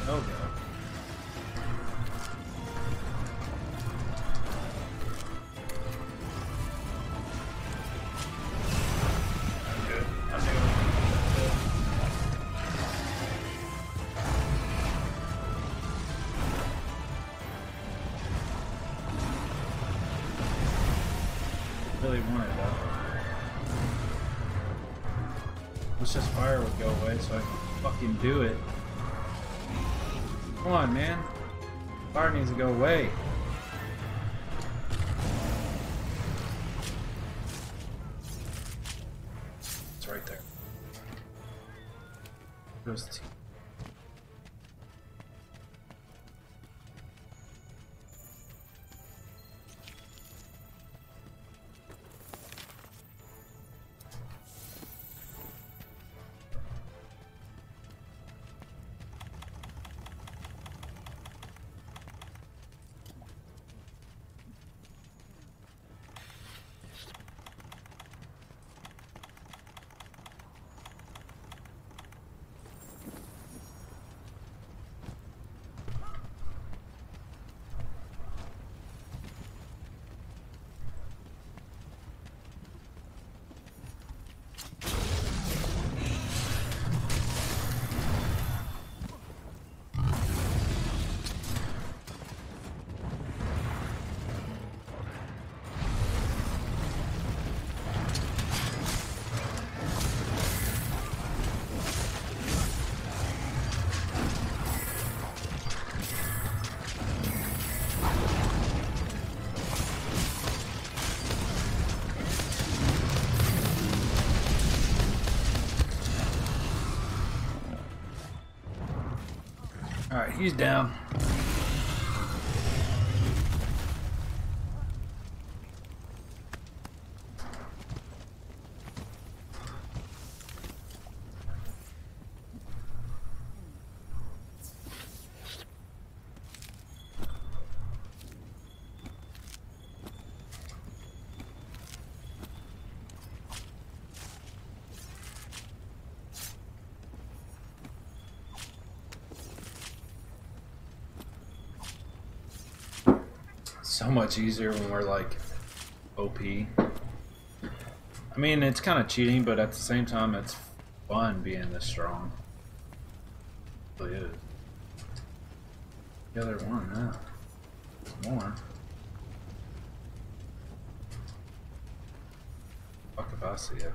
Oh god. I'm good. I'm doing it. Really want it though. Wish this fire would go away so I can fucking do it. Come on, man. Fire needs to go away. It's right there. Goes the Alright, he's down. So much easier when we're like OP. I mean, it's kind of cheating, but at the same time, it's fun being this strong. It really is. The other one, yeah. There's more. Fuck if I see it.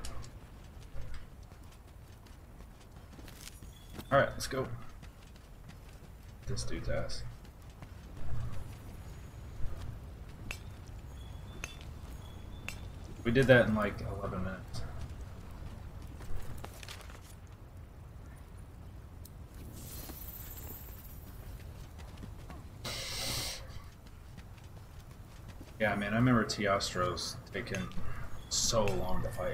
Alright, let's go. This dude's ass. We did that in like 11 minutes. Yeah, man, I remember Teostro's taking so long to fight.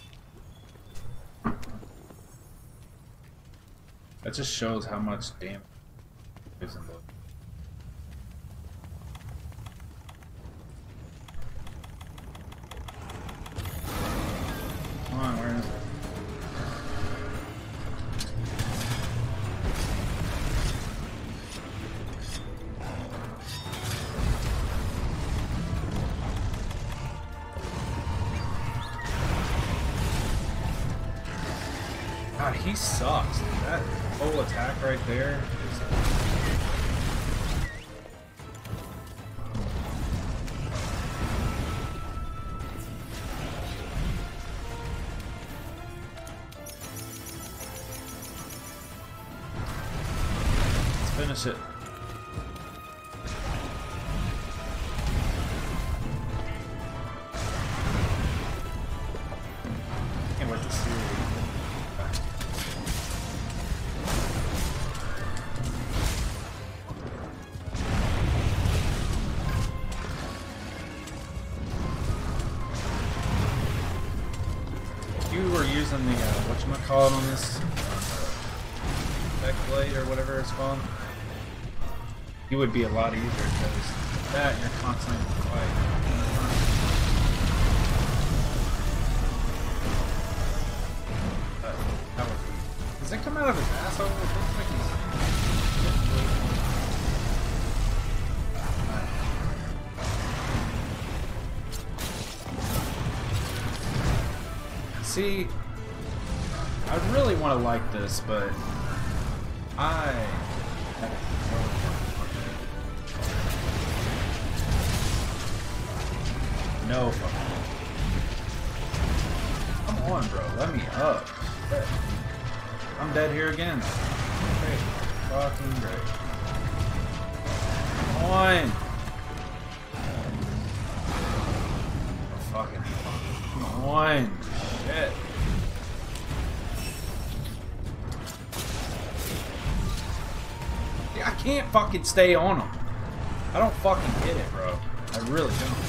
That just shows how much damage is in the... Come on, where is it? God, he sucks. That whole attack right there is... Finish it. Can't wait to see it. You were using the whatchamacallit on this back blade or whatever it's called. You would be a lot easier because that you're constantly in the fight. That would be. Does it come out of his asshole? It looks like he's See, I really want to like this, but I no fucking. Come on, bro. Let me up. I'm dead here again. Great. Fucking great. Come on. Oh, fucking. Come on. Shit. I can't fucking stay on them. I don't fucking get it, bro. I really don't.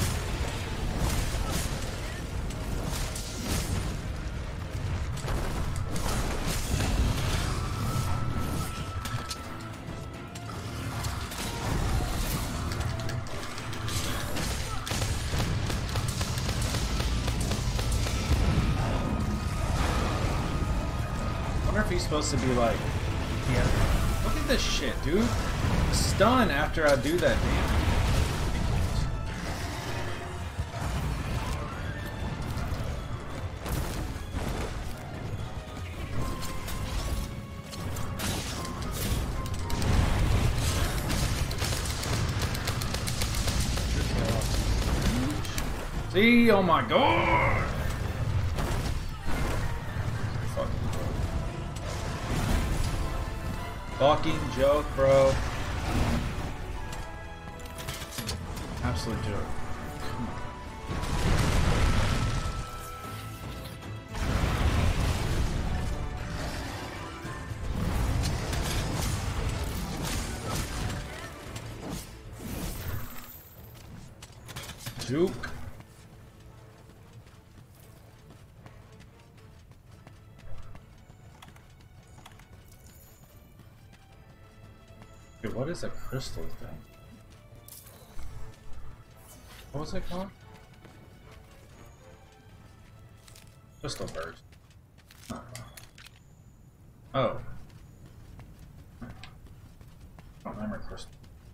I wonder if he's supposed to be like, yeah. Look at this shit, dude. Stun after I do that damage. See? Oh my god! Fucking joke, bro. Absolute joke. Come on. Juke. Dude, what is a crystal thing? What was it called? Crystal burst. Oh. I don't remember crystal.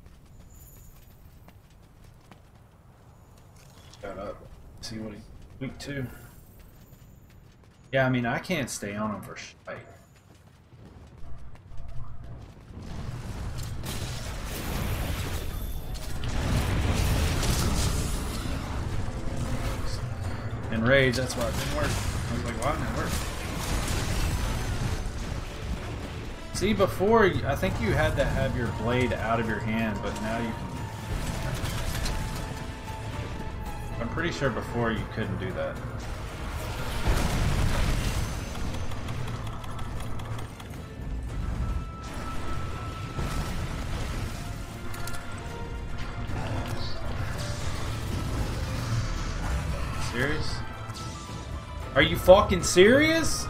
Shut up. See what he... Week 2. Yeah, I mean, I can't stay on him for shite. In Rage, that's why it didn't work. I was like, why didn't it work? See, before, I think you had to have your blade out of your hand, but now you can... I'm pretty sure before you couldn't do that. Serious? Are you fucking serious?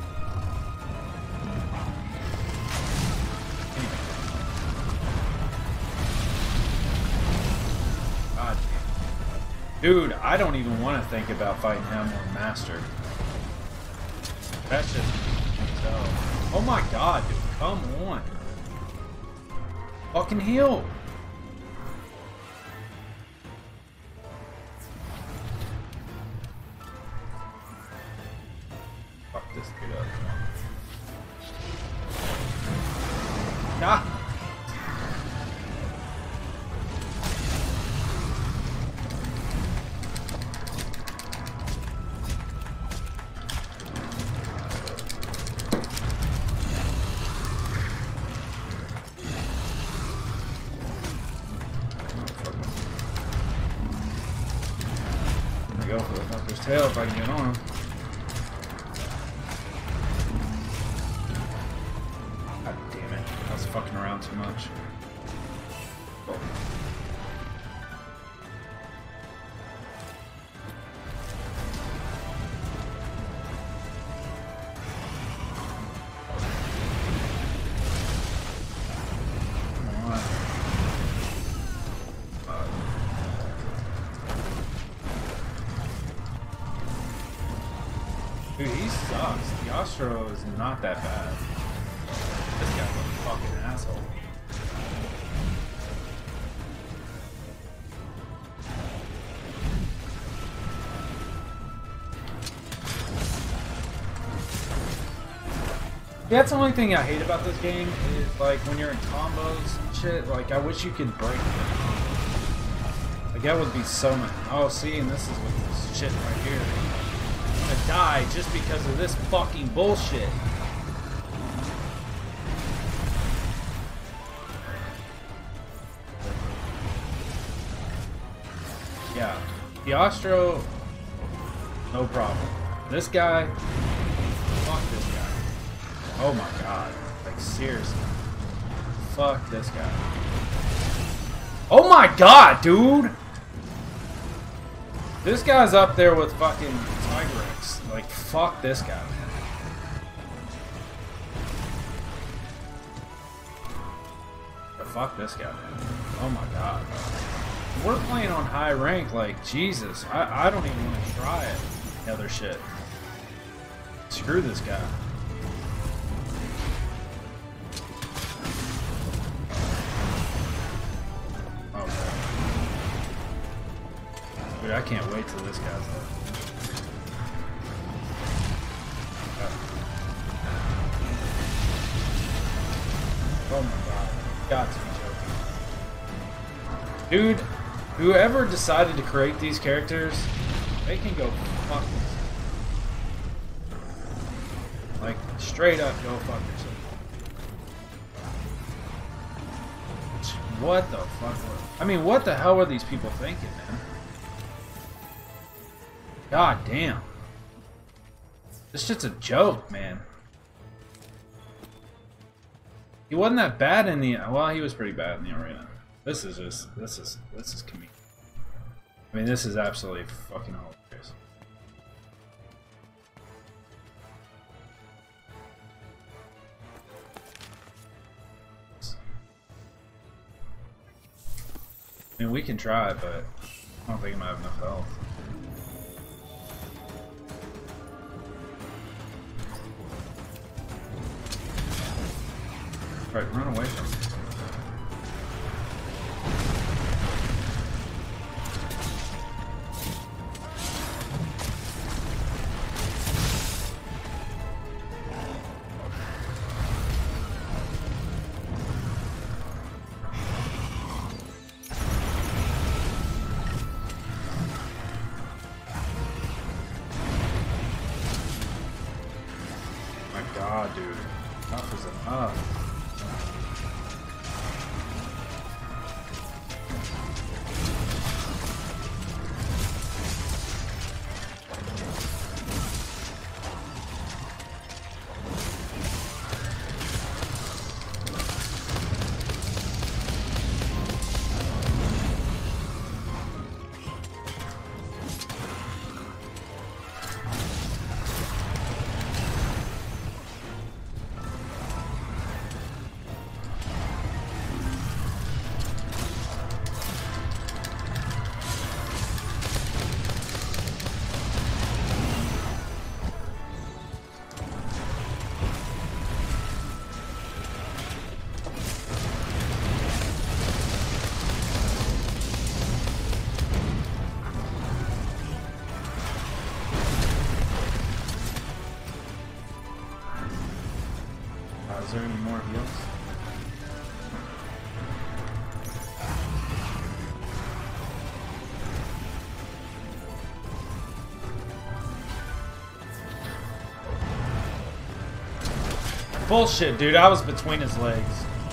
God damn. Dude, I don't even want to think about fighting him or Master. That's just so. Oh my god, dude, come on. Fucking heal. This dude up. Ah! I'm gonna go for the fucker's tail if I can get on him. Fucking around too much. Oh. Come on. Dude, he sucks. The Astro is not that bad. This guy. Fucking asshole. That's the only thing I hate about this game is like when you're in combos and shit, like I wish you could break them. Like that would be so much. Oh, see, and this is what this shit right here. I'm gonna die just because of this fucking bullshit. Yeah, the Ostro, no problem. This guy, fuck this guy. Oh my god. Like, seriously. Fuck this guy. Oh my god, dude! This guy's up there with fucking Tigrex. Like, fuck this guy. But fuck this guy, man. Oh my god. We're playing on high rank, like, Jesus. I don't even want to try it. The other shit. Screw this guy. Dude, I can't wait till this guy's there. Oh my god. Got to be joking. Dude, whoever decided to create these characters, they can go fuck themselves. Like, straight up go fuck yourself. What the fuck? I mean, what the hell were these people thinking, man? God damn. This shit's a joke, man. He wasn't that bad in the... Well, he was pretty bad in the arena. This is just... This is comedic. I mean, this is absolutely fucking hilarious. I mean, we can try, but I don't think I might have enough health. Right, run away from me. My god, dude. Enough is enough. Is there any more heals? Bullshit, dude. I was between his legs.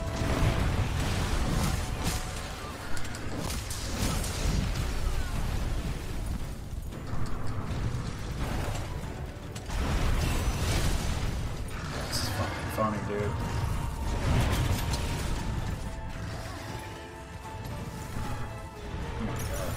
This is fucking funny, dude. Oh my god.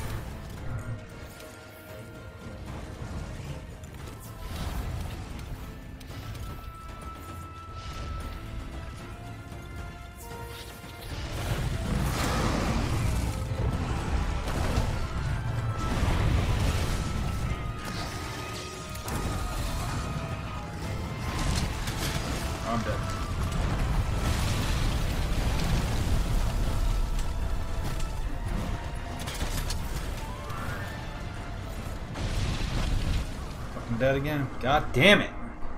I'm dead. dead again? God damn it!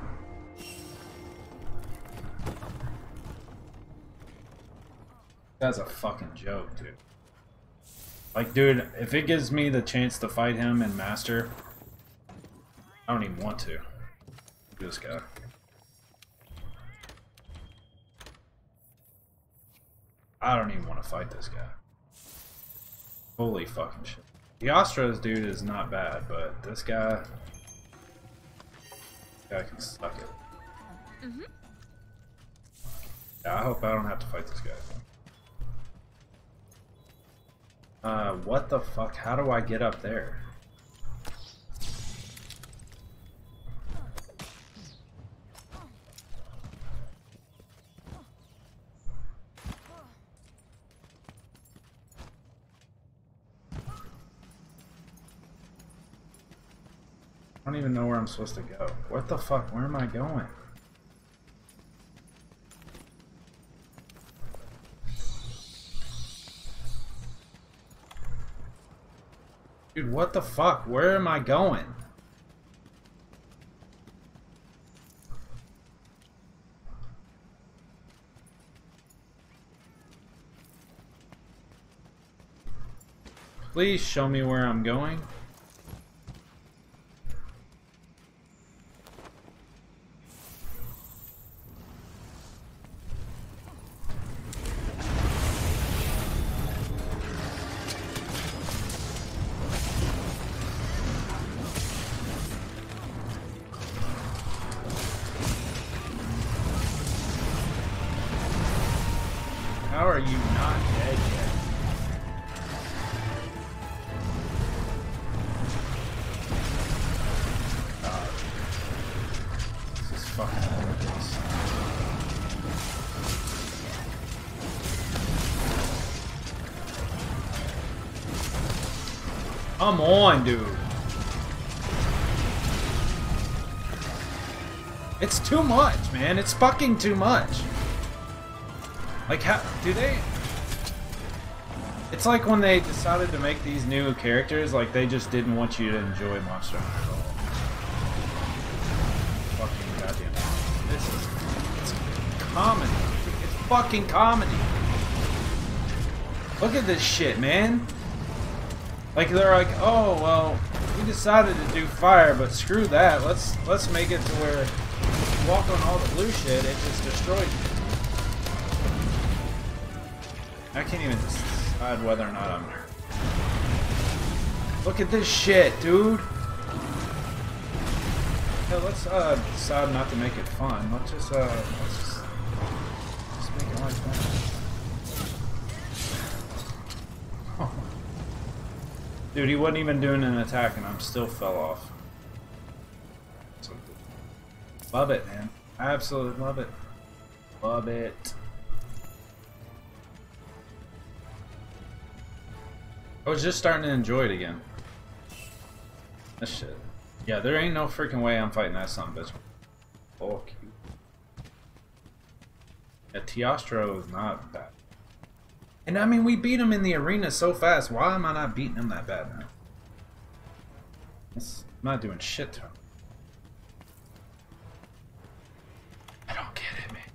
That's a fucking joke, dude. Like, dude, if it gives me the chance to fight him and master, I don't even want to. This guy. I don't even want to fight this guy. Holy fucking shit. The Ostros dude is not bad, but this guy can suck it. Yeah, I hope I don't have to fight this guy. What the fuck? How do I get up there? I don't even know where I'm supposed to go. What the fuck? Where am I going? Dude, what the fuck? Where am I going? Please show me where I'm going. How are you not dead yet? God. This is fucking ridiculous. Come on, dude. It's too much, man. It's fucking too much. Like, how do they? It's like when they decided to make these new characters, like they just didn't want you to enjoy Monster Hunter at all. Fucking goddamn. It's comedy. It's fucking comedy. Look at this shit, man. Like they're like, oh well, we decided to do fire, but screw that. Let's make it to where you walk on all the blue shit, it just destroys you. I can't even decide whether or not I'm hurt. Look at this shit, dude. Yeah, let's decide not to make it fun. Let's just make it like that. Oh. Dude, he wasn't even doing an attack and I still fell off. Love it, man. I absolutely love it. Love it. I was just starting to enjoy it again. This shit. Yeah, there ain't no freaking way I'm fighting that son of a bitch. Fuck you. Yeah, Teostro is not bad. And I mean, we beat him in the arena so fast. Why am I not beating him that bad now? I'm not doing shit to him. I don't get it, man.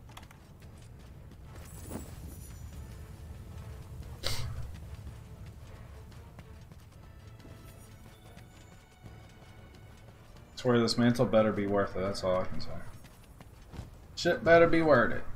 I swear this mantle better be worth it, that's all I can say. Shit better be worth it.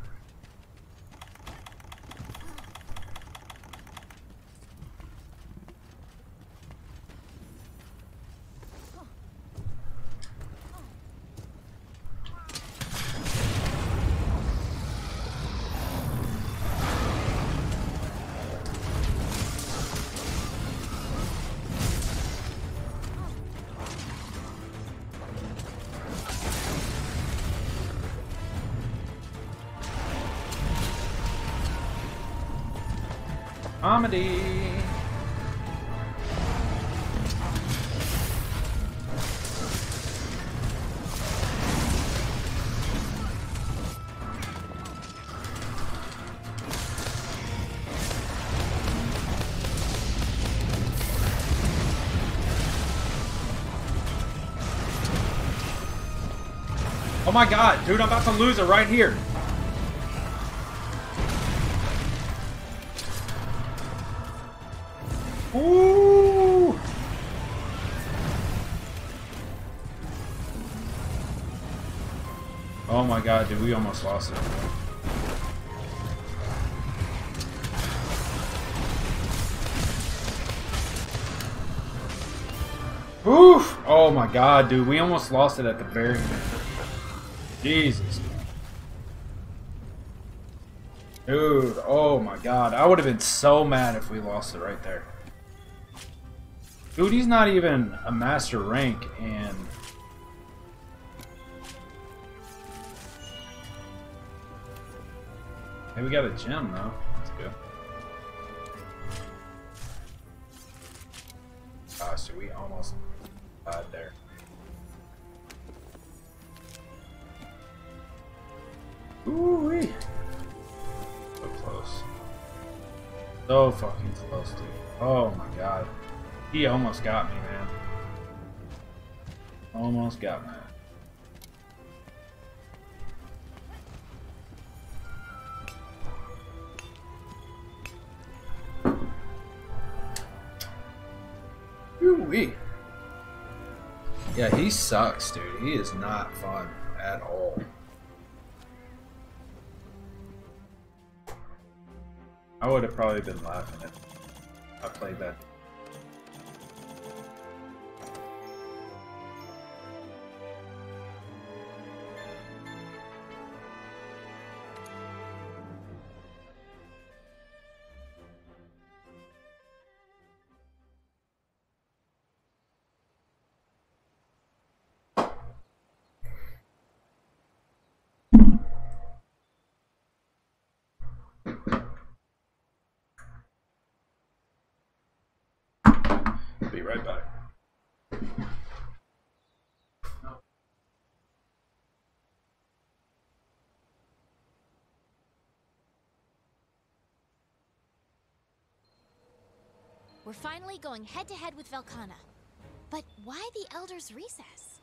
Comedy. my god, dude, I'm about to lose it right here. Ooh! Oh my god, dude, we almost lost it. Oof! Oh my god, dude, we almost lost it at the very end. Jesus. Dude, oh my god, I would have been so mad if we lost it right there. Dude, he's not even a master rank, and hey, we got a gem though. That's good. Gosh, so we almost died there. Ooh-wee. So close. So fucking close, dude. Oh my god. He almost got me, man. Almost got me. Ooh-wee. Yeah, he sucks, dude. He is not fun at all. I would have probably been laughing if I played that. Be right back. We're finally going head-to-head with Velkhana. But why the Elder's Recess?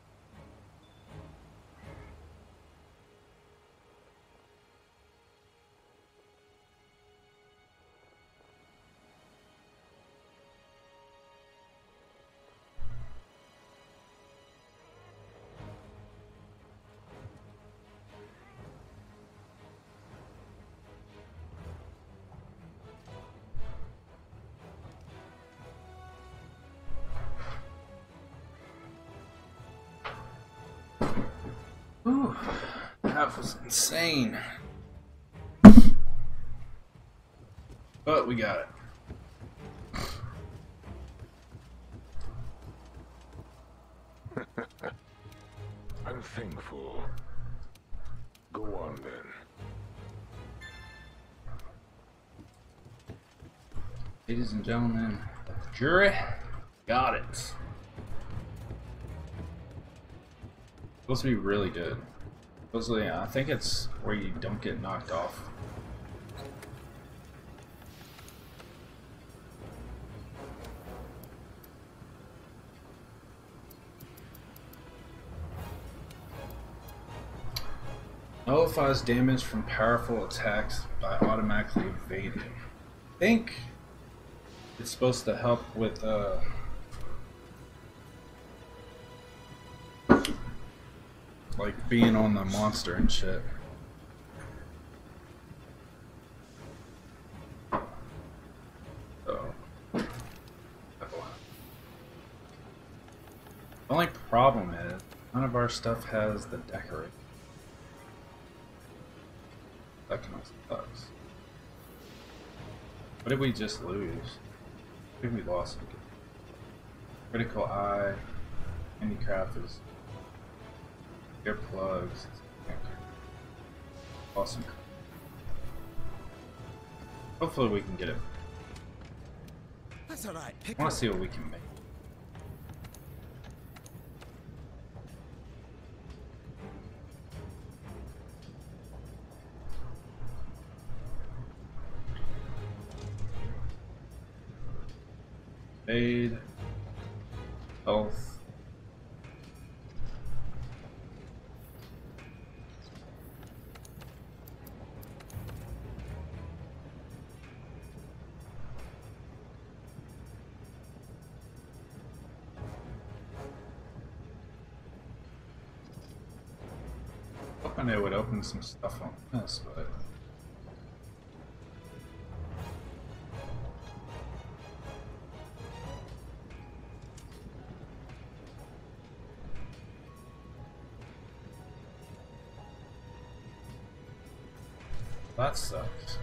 Ooh, that was insane. But we got it. I'm thankful. Go on then. Ladies and gentlemen, jury, got it. Supposed to be really good. Supposedly, I think it's where you don't get knocked off. Nullifies damage from powerful attacks by automatically evading. I think it's supposed to help with like being on the monster and shit. So the only problem is none of our stuff has the decorate. That kind of sucks. What did we just lose? I think we lost it. Critical Eye, Handicraft is earplugs. Awesome. Hopefully we can get it. That's alright. I want to see what we can make. Fade. Health. hoping it would open some stuff on this, but that sucks.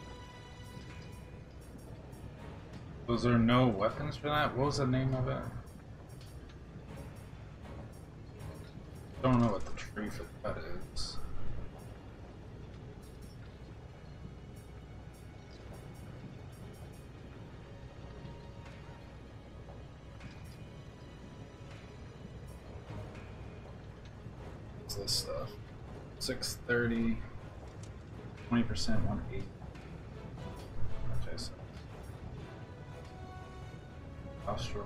Was there no weapons for that? What was the name of it? Don't know what the tree for that is. What's this stuff? 630, 20%, 180. Okay, so Austral.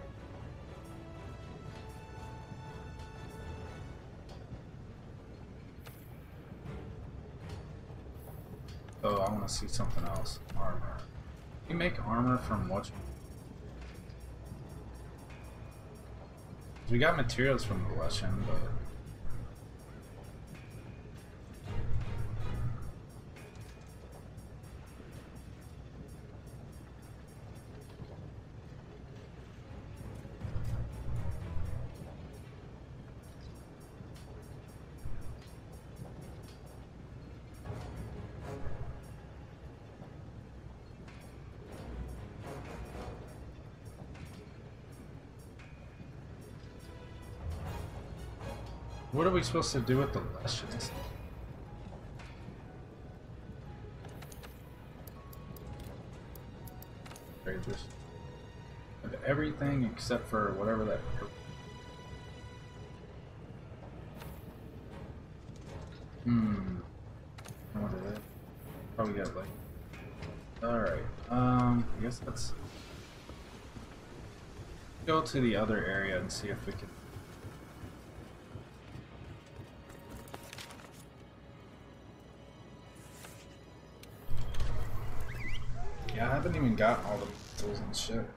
Oh, I want to see something else. Armor. You make armor from what? We got materials from the Leshen, but what are we supposed to do with the Leshens? Just everything except for whatever that. What is it? Probably got like. Alright. I guess let's go to the other area and see if we can. Yeah, I haven't even got all the tools and shit.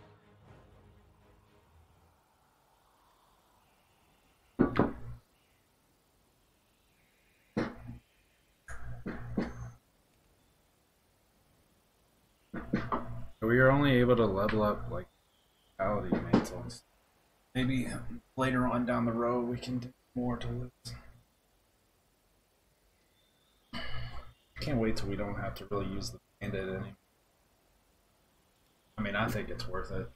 We are only able to level up like quality mantles. Maybe later on down the road we can do more to this. Can't wait till we don't have to really use the bandit anymore. I mean, I think it's worth it.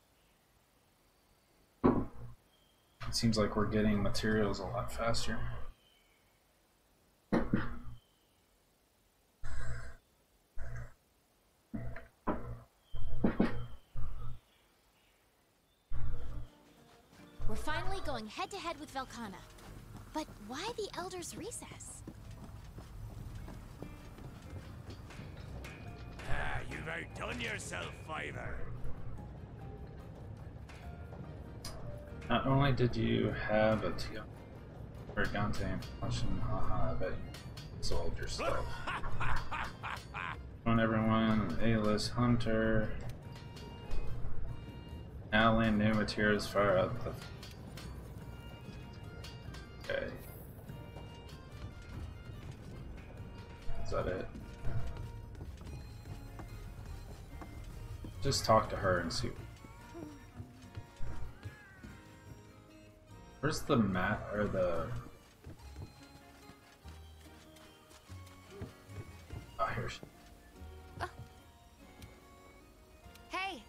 It seems like we're getting materials a lot faster. We're finally going head-to-head with Velkhana. But why the Elder's Recess? Ah, you've outdone yourself, Fiver. Not only did you have a TL or Dante impulsion, haha, I bet you sold yourself. On everyone, A-list hunter. Now land new materials fire up the. Okay. Is that it? Just talk to her and see. Where's the mat or the? Oh, here she. Hey!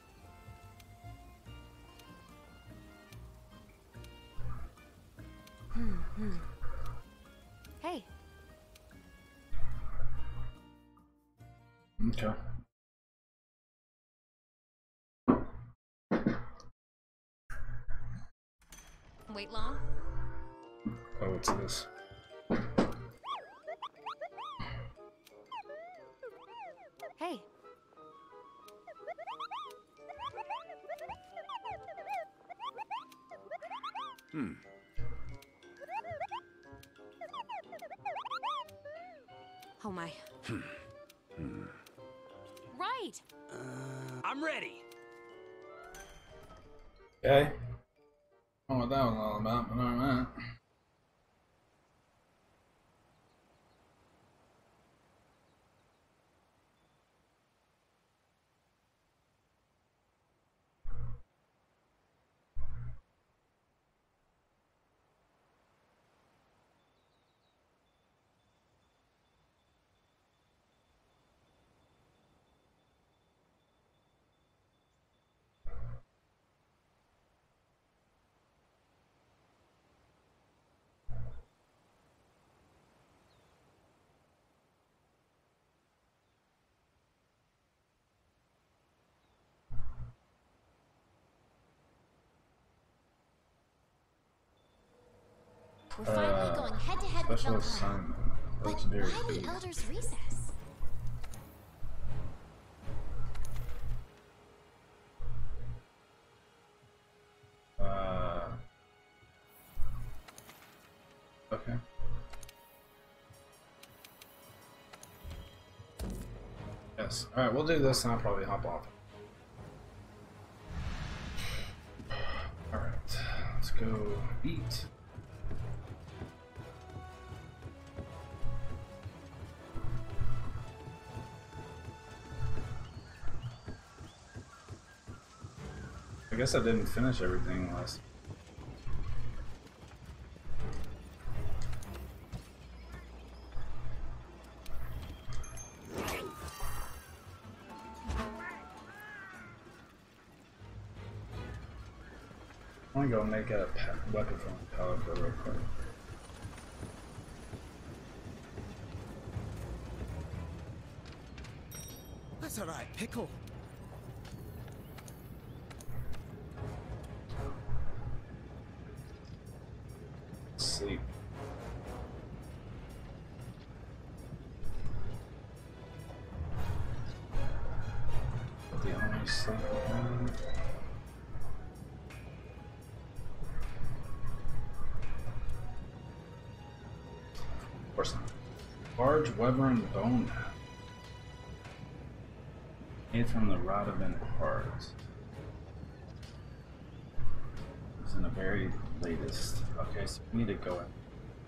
Hey! Okay. Wait long? Oh, what's this? Hey! Oh my. Right! I'm ready. Okay. I don't know what that was all about, but alright. We're finally going head to head with Special Velkhana. assignment. But Legendary why feat. the Elder's Recess? Okay. Yes. Alright, we'll do this and I'll probably hop off. Alright, let's go eat. I guess I didn't finish everything last. I'm gonna go make a weapon from Palico real quick. That's alright, Pickle. Sleep. The only sleep I have. Of course not. Large Weber bone hat. Made from the Rodovan parts. It's in the very latest. Okay, so we need to go in.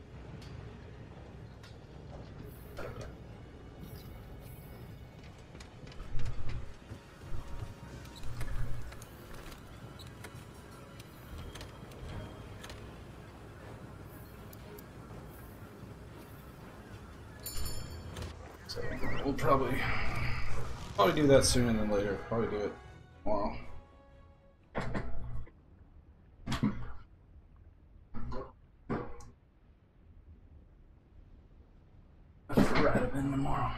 So we'll probably do that sooner than later. Probably do it tomorrow. Radovan tomorrow.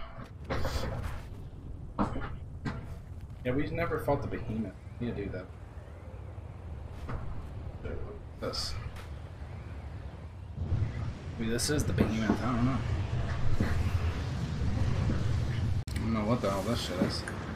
Yeah, we've never fought the behemoth. We need to do that. This. Maybe this is the behemoth. I don't know. I don't know what the hell this shit is.